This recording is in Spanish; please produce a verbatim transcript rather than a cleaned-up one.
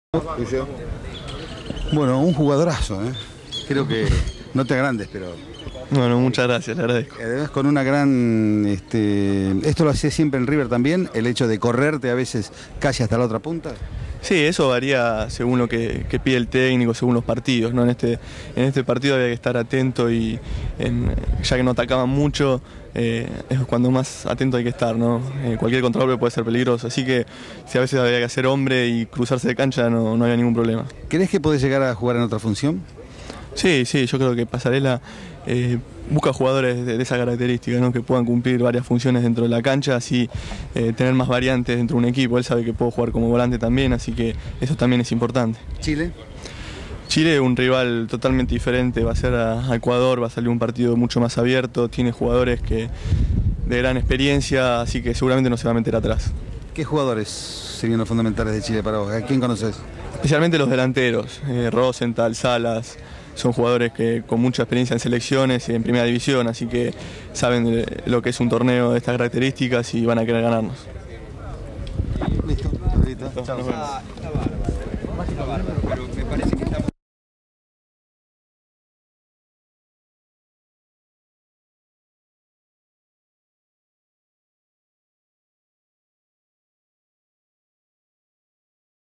Tuyo. Bueno, un jugadorazo, ¿eh? Creo que no te agrandes, pero... Bueno, muchas gracias, le agradezco. Además con una gran... Este, ¿Esto lo hacía siempre en River también? ¿El hecho de correrte a veces casi hasta la otra punta? Sí, eso varía según lo que, que pide el técnico, según los partidos, ¿no? En este, en este partido había que estar atento y en, ya que no atacaban mucho, eh, es cuando más atento hay que estar, ¿no? Eh, cualquier contragolpe puede ser peligroso, así que si a veces había que hacer hombre y cruzarse de cancha no, no había ningún problema. ¿Crees que podés llegar a jugar en otra función? Sí, sí, yo creo que Pasarela eh, busca jugadores de, de esa característica, ¿no? Que puedan cumplir varias funciones dentro de la cancha, así eh, tener más variantes dentro de un equipo. Él sabe que puedo jugar como volante también, así que eso también es importante. ¿Chile? Chile es un rival totalmente diferente, va a ser a, a Ecuador, va a salir un partido mucho más abierto, tiene jugadores que de gran experiencia, así que seguramente no se va a meter atrás. ¿Qué jugadores serían los fundamentales de Chile para vos? ¿A quién conoces? Especialmente los delanteros, eh, Rosenthal, Salas, son jugadores que con mucha experiencia en selecciones y en primera división, así que saben lo que es un torneo de estas características y van a querer ganarnos. Listo, listo. Listo, nos vemos. Está bárbaro, está bárbaro, pero me parece que estamos